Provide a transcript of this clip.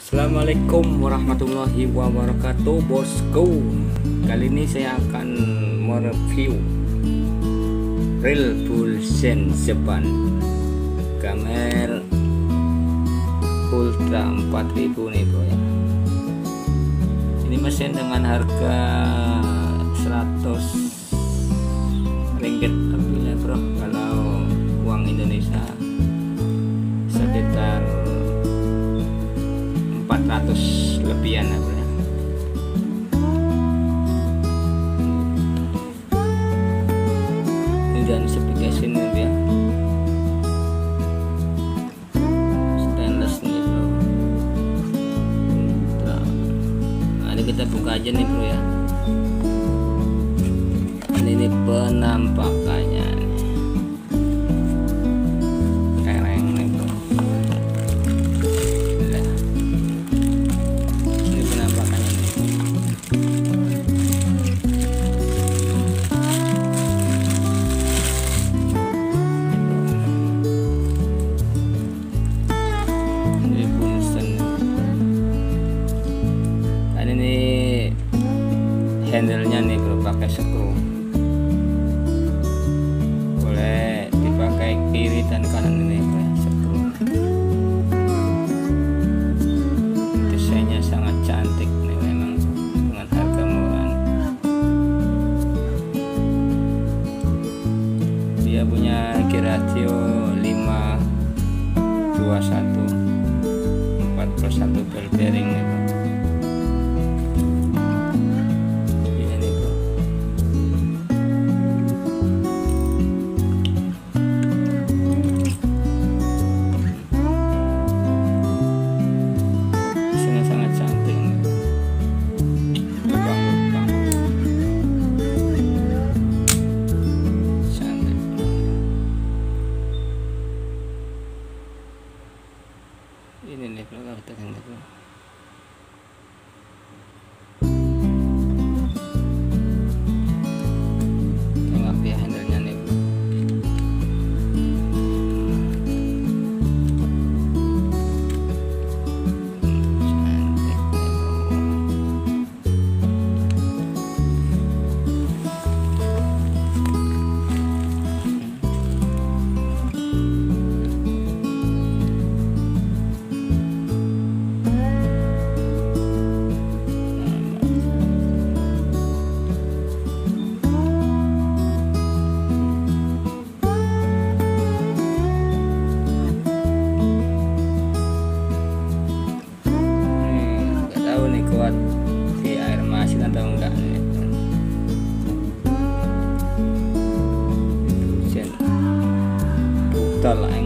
Assalamualaikum warahmatullahi wabarakatuh, bosku. Kali ini saya akan mereview Real Pulsen Japan Gamer Ultra 4000 nih bro ya. Ini mesin dengan harga 100 ringgit lebih ya bro, kalau uang Indonesia sekitar 400 lebihan ya bro ya. Ini dan spesifikasi ini ya, stainless nih bro. Nah, kita buka aja nih bro ya. Dan ini penampakannya nih. Kereng nih bro. Ini penampakannya nih. Ini Pulsen. Dan ini handle-nya nih bro, pakai skru. Boleh dipakai kiri dan kanan ini bro, skru. Desainnya sangat cantik nih memang, dengan harga murah. Dia punya gear ratio 5:21, 41 ball bearing nih bro. Ini nih bro. Desainnya sangat cantik nih bro. Lubang-lubang cantik. Ini nih bro, kalau tekan nih bro. Tengok ya handle-nya nih bro. Cantik nih bro. Nggak tahu nih kuat di air masin atau enggak nih. Pulsen brutal